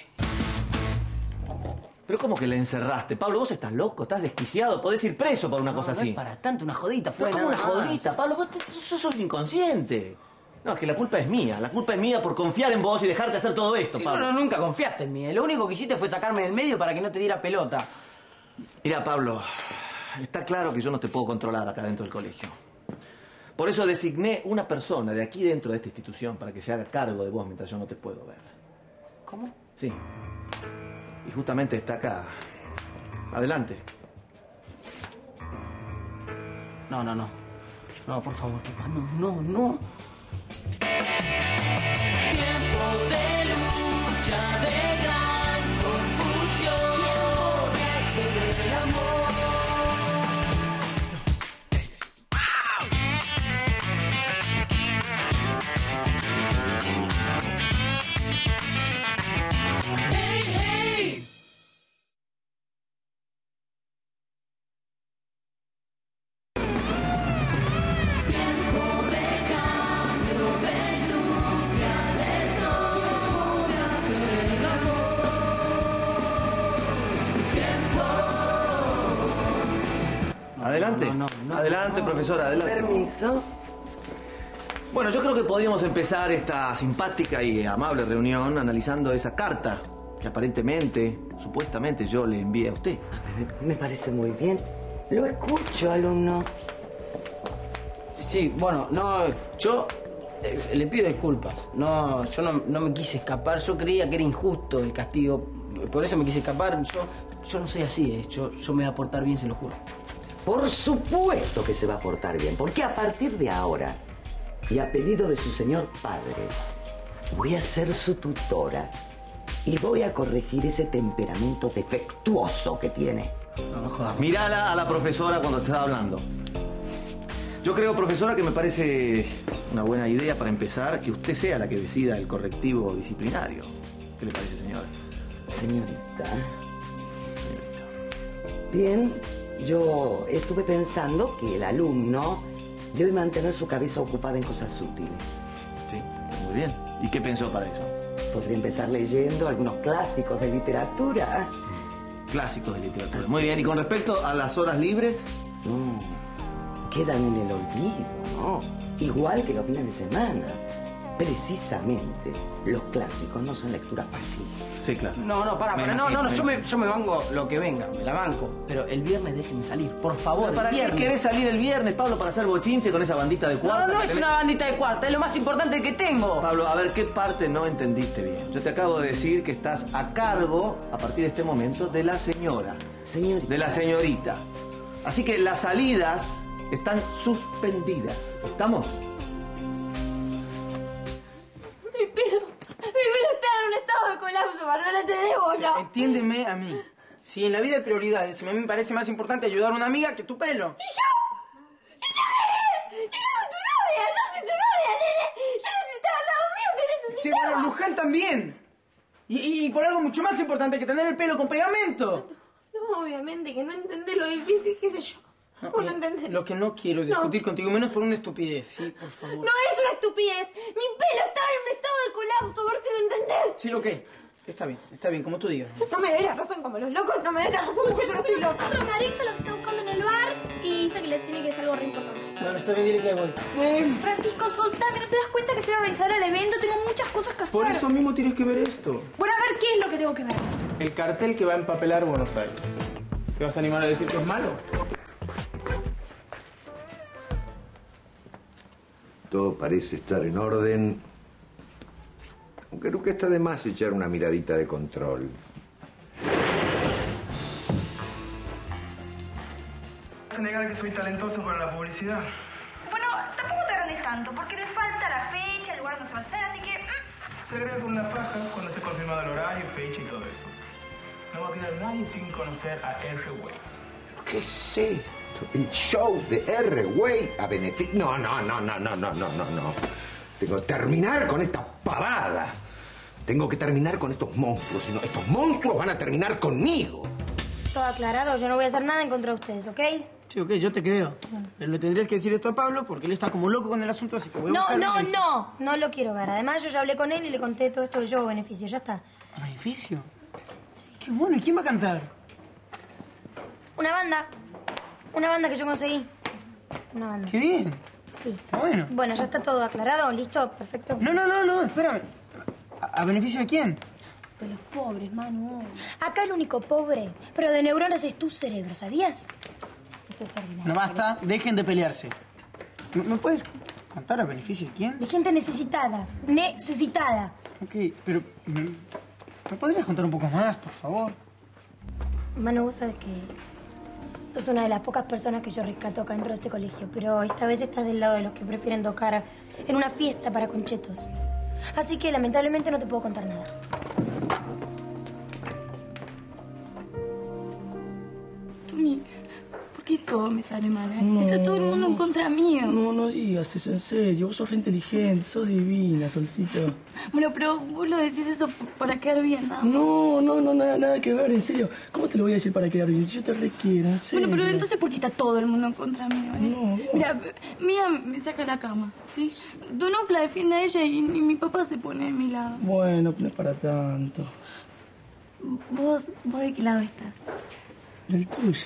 ¿Pero cómo que le encerraste? Pablo, vos estás loco, estás desquiciado, podés ir preso por una cosa así. No es para tanto, una jodita fue ¿Pero nada cómo una más? jodita? Pablo, vos sos inconsciente. No, es que la culpa es mía. La culpa es mía por confiar en vos y dejarte hacer todo esto, Sí, Pablo. no, nunca confiaste en mí. Lo único que hiciste fue sacarme del medio para que no te diera pelota. Mira, Pablo, está claro que yo no te puedo controlar acá dentro del colegio. Por eso designé una persona de aquí dentro de esta institución para que se haga cargo de vos mientras yo no te puedo ver. ¿Cómo? Sí. Y justamente está acá. Adelante. No. No, por favor, papá. No. Tiempo de lucha, de gran confusión. Tiempo de hacer el amor. Adelante. Adelante, profesora, adelante. Permiso. Bueno, yo creo que podríamos empezar esta simpática y amable reunión analizando esa carta que aparentemente, supuestamente, yo le envié a usted. Me parece muy bien. Lo escucho, alumno. Sí, bueno, yo le pido disculpas. Yo no me quise escapar. Yo creía que era injusto el castigo. Por eso me quise escapar. Yo no soy así, yo me voy a portar bien, se lo juro. Por supuesto que se va a portar bien, porque a partir de ahora, y a pedido de su señor padre, voy a ser su tutora y voy a corregir ese temperamento defectuoso que tiene. No jodas. Mírala a la profesora cuando está hablando. Yo creo, profesora, que me parece una buena idea para empezar que usted sea la que decida el correctivo disciplinario. ¿Qué le parece, señora? Señorita. Bien, yo estuve pensando que el alumno debe mantener su cabeza ocupada en cosas útiles. Sí, muy bien. ¿Y qué pensó para eso? Podría empezar leyendo algunos clásicos de literatura. Clásicos de literatura. Muy bien. ¿Y con respecto a las horas libres? Quedan en el olvido, ¿no? Igual que los fines de semana. Precisamente, los clásicos no son lectura fácil. Sí, claro. No, yo me banco lo que venga, me la banco. Pero el viernes déjenme salir, por favor. ¿Pero para qué querés salir el viernes, Pablo, para hacer bochinche con esa bandita de cuarta? No es una bandita de cuarta, es lo más importante que tengo. Pablo, a ver, ¿qué parte no entendiste bien? Yo te acabo de decir que estás a cargo, a partir de este momento, de la señora. Señorita. De la señorita. Así que las salidas están suspendidas. ¿Estamos? Mi pelo está en un estado de colapso, Manuela, te debo, ¿no? Entiéndeme a mí. Si en la vida hay prioridades, a mí me parece más importante ayudar a una amiga que tu pelo. ¿Y yo? ¿Y yo qué? Yo soy tu novia, nene. Yo necesitaba al lado mío, te necesitaba. Sí, bueno, Luján también. Y por algo mucho más importante que tener el pelo con pegamento. No, obviamente, que no entendés lo difícil que es yo. No entendés. Lo que no quiero es discutir contigo, menos por una estupidez, sí, por favor. No es una estupidez. Mi pelo estaba en un estado de colapso, a ver si lo entendés. Sí, ok. Está bien, como tú digas. No me des la razón como los locos, no me des la razón, mucho que no estoy loca. Marixa los está buscando en el bar y dice que le tiene que decir algo re importante. Bueno, está bien, dile que voy. Sí. Francisco, soltame, ¿no te das cuenta que soy la organizadora del evento? Tengo muchas cosas que hacer. Por eso mismo tienes que ver esto. Bueno, a ver, ¿qué es lo que tengo que ver? El cartel que va a empapelar Buenos Aires. ¿Te vas a animar a decir que es malo? Todo parece estar en orden, aunque nunca está de más echar una miradita de control. ¿Vas a negar que soy talentoso para la publicidad? Bueno, tampoco te agrandes tanto, porque le falta la fecha, el lugar donde se va a hacer, así que... Se agrega con una faja cuando esté confirmado el horario, fecha y todo eso. No va a quedar nadie sin conocer a R-Way. ¿Qué es esto? El show de R-Way a beneficio... No. Tengo que terminar con esta pavada. Tengo que terminar con estos monstruos. Si no, estos monstruos van a terminar conmigo. Todo aclarado, yo no voy a hacer nada en contra de ustedes, ¿ok? Sí, ok, yo te creo. Pero le tendrías que decir esto a Pablo porque él está como loco con el asunto, así que voy a buscar... No lo quiero ver. Además, yo ya hablé con él y le conté todo esto de yo beneficio, ya está. ¿A beneficio? Sí. Qué bueno, ¿y quién va a cantar? Una banda que yo conseguí. Una banda. ¡Qué bien! Sí. Está bueno. Bueno, ya está todo aclarado, listo, perfecto. No, espérame. ¿A beneficio de quién? De los pobres, Manu. Acá el único pobre, pero de neuronas es tu cerebro, ¿sabías? Eso es ordinario. No basta, dejen de pelearse. ¿Me puedes contar a beneficio de quién? De gente necesitada. Necesitada. Ok, pero... ¿me podrías contar un poco más, por favor? Manu, vos sabes que sos una de las pocas personas que yo rescato acá dentro de este colegio, pero esta vez estás del lado de los que prefieren tocar en una fiesta para conchetos. Así que lamentablemente no te puedo contar nada. Tommy, ¿por qué todo me sale mal? No, Está todo el mundo en contra mío. No digas eso, en serio. Vos sos re inteligente, sos divina, Solcito. Bueno, pero vos lo decís eso para quedar bien, ¿no? No, nada que ver, en serio. ¿Cómo te lo voy a decir para quedar bien? Si yo te requiero, en serio. Bueno, pero entonces, ¿por qué está todo el mundo en contra mío? No. Mira, Mía me saca la cama, ¿sí? Donov la defiende a ella y mi papá se pone de mi lado. Bueno, no es para tanto. ¿Vos de qué lado estás? Del tuyo.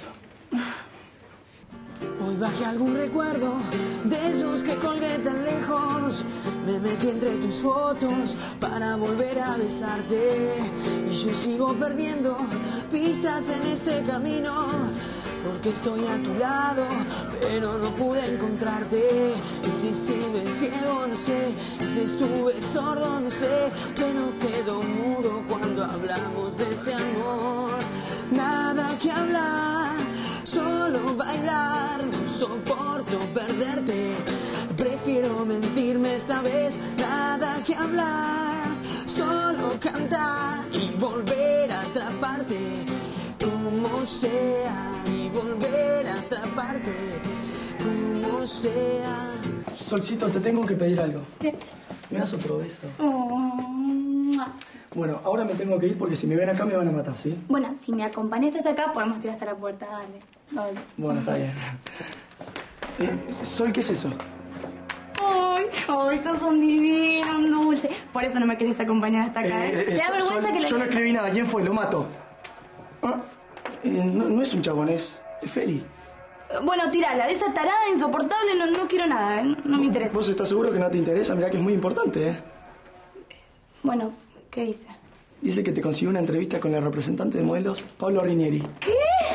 Hoy bajé algún recuerdo de esos que colgué tan lejos. Me metí entre tus fotos para volver a besarte. Y yo sigo perdiendo pistas en este camino. Porque estoy a tu lado, pero no pude encontrarte. Y si sigue ciego, no sé. Y si estuve sordo, no sé. Que no quedo mudo cuando hablamos de ese amor. Nada que hablar, solo bailar. No soporto perderte. Prefiero mentirme esta vez. Nada que hablar, solo cantar y volver a atraparte. Como sea, y volver a atraparte. Como sea. Solcito, te tengo que pedir algo. ¿Qué? ¿Me das otro beso? Mua. Bueno, ahora me tengo que ir porque si me ven acá me van a matar, ¿sí? Bueno, si me acompañaste hasta acá, podemos ir hasta la puerta. Dale. Bueno, está bien. Sol, ¿qué es eso? Ay, sos un divino, un dulce. Por eso no me querés acompañar hasta acá, ¿eh? ¿Te da vergüenza Sol, que yo no escribí nada. ¿Quién fue? Lo mato. No es un chabón, es Feli. Bueno, tirala. De esa tarada insoportable no quiero nada, ¿eh? No me interesa. ¿Vos estás seguro que no te interesa? Mirá que es muy importante, ¿eh? Bueno, ¿qué dice? Dice que te consiguió una entrevista con el representante de modelos, Pablo Rinieri. ¿Qué?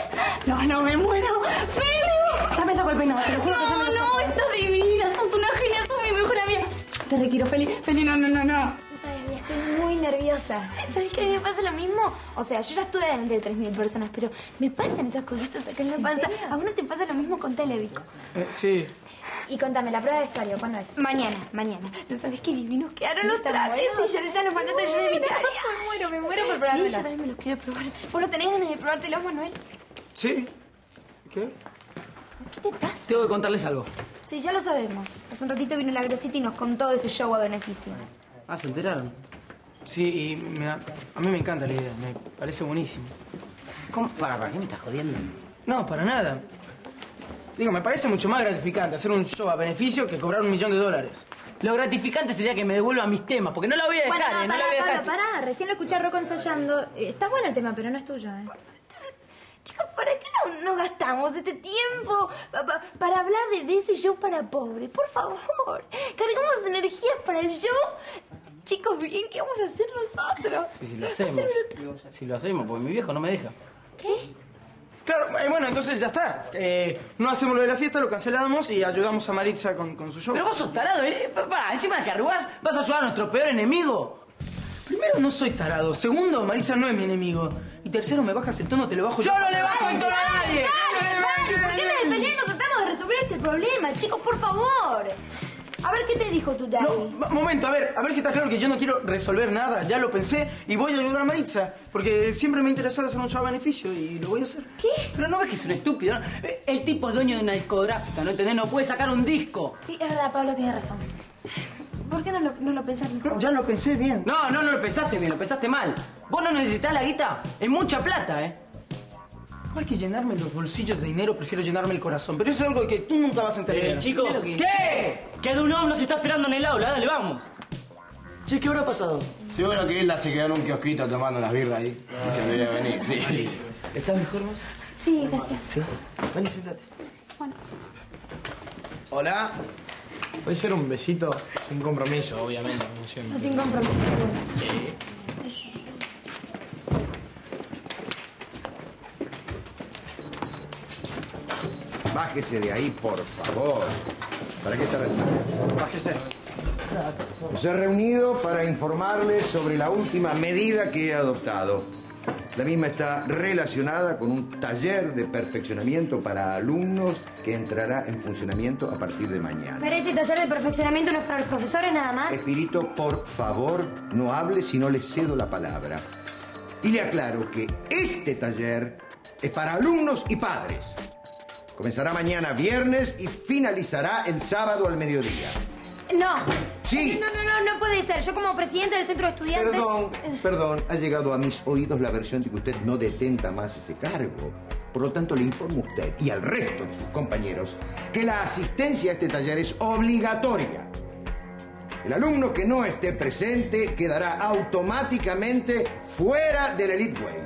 No, me muero. ¡Feli! Ya me sacó el peinado, te lo juro que ya me lo sacó. No, estás divina, sos una genia, sos mi mejor amiga. Te requiero, Feli. Feli, no. ¿Sabes? Estoy muy nerviosa. ¿Sabes que a mí me pasa lo mismo? O sea, yo ya estuve delante de 3.000 personas, pero me pasan esas cositas acá en la panza. ¿A vos no te pasa lo mismo con Televic? Sí. Y contame, ¿la prueba de vestuario cuándo es? Mañana. ¿No sabés qué divinos quedaron los trajes? Sí, ya los mandé a taller de mi tarea. Me muero por probarlos. Sí, yo también me los quiero probar. ¿Vos no tenés ganas de probártelos, Manuel? Sí. ¿Qué? ¿Qué te pasa? Tengo que contarles algo. Sí, ya lo sabemos. Hace un ratito vino la Grosita y nos contó de ese show a beneficio. Ah, ¿se enteraron? Sí, y a mí me encanta la idea. Me parece buenísimo. ¿Cómo? ¿Para qué me estás jodiendo? No, para nada. Digo, me parece mucho más gratificante hacer un show a beneficio que cobrar $1 millón. Lo gratificante sería que me devuelvan mis temas, porque no la voy a dejar, bueno, no la voy a dejar. Pará. Recién lo escuché a Rocco ensayando. Está bueno el tema, pero no es tuyo, ¿eh? Entonces, chicos, ¿para qué no gastamos este tiempo para hablar de ese show para pobres? Por favor, cargamos energías para el show. Chicos, bien, ¿qué vamos a hacer nosotros? Sí, si lo hacemos. Si lo hacemos, porque mi viejo no me deja. ¿Qué? Claro, bueno, entonces ya está. No hacemos lo de la fiesta, lo cancelamos y ayudamos a Maritza con su show. Pero vos sos tarado, ¿eh? Pará, encima de que arrugás, ¿vas a ayudar a nuestro peor enemigo? Primero, no soy tarado. Segundo, Maritza no es mi enemigo. Y tercero, me bajas el tono, te lo bajo yo. ¡Yo no le bajo el tono a nadie! Dale, ¿por qué me despeñé? No tratamos de resolver este problema, chicos, por favor. A ver, ¿qué te dijo tu daddy? No, momento, a ver si está claro que yo no quiero resolver nada. Ya lo pensé y voy a ayudar a Maritza. Porque siempre me ha interesado hacer un show a beneficio y lo voy a hacer. ¿Qué? Pero no ves que es un estúpido, ¿no? El tipo es dueño de una discográfica, ¿no entendés? No puede sacar un disco. Sí, es verdad, Pablo tiene razón. ¿Por qué no lo pensaste mejor? Ya lo pensé bien. No lo pensaste bien, lo pensaste mal. Vos no necesitas la guita, es mucha plata, ¿eh? Más que llenarme los bolsillos de dinero, prefiero llenarme el corazón. Pero eso es algo que tú nunca vas a entender. Chicos, ¿qué? Que Dunov nos está esperando en el aula, dale, vamos. Che, ¿qué hora ha pasado? Seguro que él se quedó en un kiosquito tomando unas birras ahí. Y se me iba a venir, sí. ¿Estás mejor vos? Sí, gracias. Sí. Ven y sentate. Bueno. Hola. Puede ser un besito sin compromiso, obviamente. No sin compromiso. Sí. Bájese de ahí, por favor. ¿Para qué está la sala? Bájese. Nos he reunido para informarles sobre la última medida que he adoptado. La misma está relacionada con un taller de perfeccionamiento para alumnos que entrará en funcionamiento a partir de mañana. Pero ese taller de perfeccionamiento no es para los profesores nada más. Espirito, por favor, no hable si no le cedo la palabra. Y le aclaro que este taller es para alumnos y padres. Comenzará mañana viernes y finalizará el sábado al mediodía. No. Sí. No puede ser. Yo como presidente del centro de estudiantes... Perdón, ha llegado a mis oídos la versión de que usted no detenta más ese cargo. Por lo tanto, le informo a usted y al resto de sus compañeros que la asistencia a este taller es obligatoria. El alumno que no esté presente quedará automáticamente fuera del Elite Way.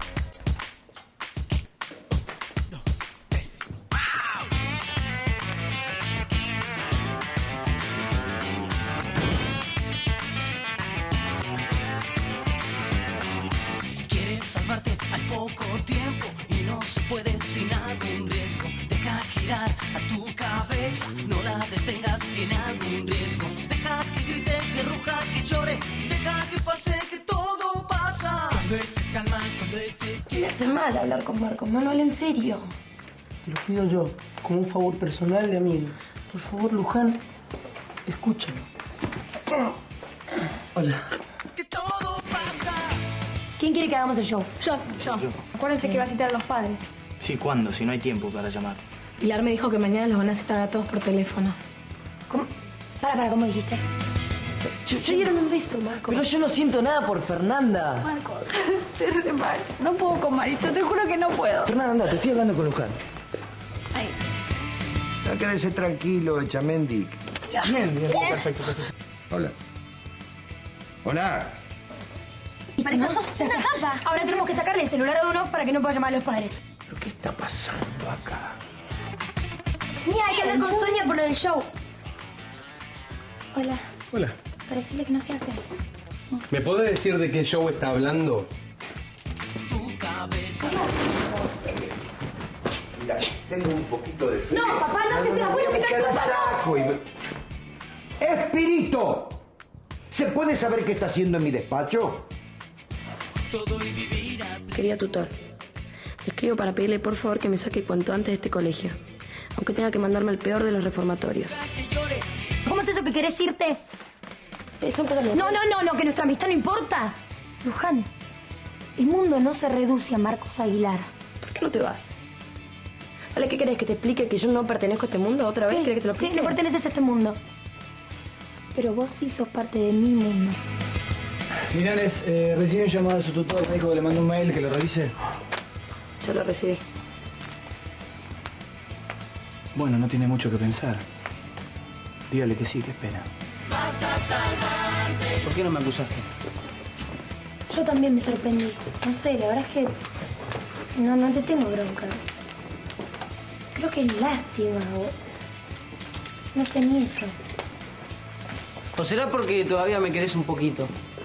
Salvarte al poco tiempo y no se puede sin algún riesgo. Deja girar a tu cabeza, no la detengas, tiene algún riesgo. Deja que grite, que ruja, que llore, deja que pase, que todo pasa. Cuando esté calma, cuando esté... Me hace mal hablar con Marcos, no habla en serio. Te lo pido yo, como un favor personal de amigos. Por favor, Luján, escúchalo. Hola. ¿Quién quiere que hagamos el show? Yo. Acuérdense que va a citar a los padres. Sí, ¿cuándo? Si no hay tiempo para llamar. Pilar me dijo que mañana los van a citar a todos por teléfono. ¿Cómo? Para, ¿cómo dijiste? Se dieron un beso, Marco. Pero yo no siento nada por Fernanda. Marco, estoy re mal. No puedo con Marito, te juro que no puedo. Fernanda, te estoy hablando con Luján. Ay. Ya quédese tranquilo, Echamendi. Bien, perfecto. Hola. Hola. Y ya está. Ahora tenemos que sacarle el celular a uno para que no pueda llamar a los padres. ¿Pero qué está pasando acá? Mira, hay que hablar con Sonia por el show. Hola. Hola. Para decirle que no se hace. ¿Me podés decir de qué show está hablando? Mira, tengo un poquito de frío. No, papá, no te la voy a sacar el saco y... ¡Espirito! ¿Se puede saber qué está haciendo en mi despacho? Querida tutor, le escribo para pedirle por favor que me saque cuanto antes de este colegio, aunque tenga que mandarme al peor de los reformatorios. ¿Cómo es eso que querés irte? Son cosas No, que nuestra amistad no importa. Luján, el mundo no se reduce a Marcos Aguilar. ¿Por qué no te vas? Dale, ¿qué querés? ¿Que te explique que yo no pertenezco a este mundo otra vez? ¿Querés que te lo explique? No perteneces a este mundo. Pero vos sí sos parte de mi mundo. Milanes, recibe un llamado de su tutor, me dijo que le mandó un mail, que lo revise. Yo lo recibí. Bueno, no tiene mucho que pensar. Dígale que sí, que espera. ¿Por qué no me acusaste? Yo también me sorprendí. No sé, la verdad es que no te tengo bronca. Creo que es lástima. No sé ni eso. ¿O será porque todavía me querés un poquito?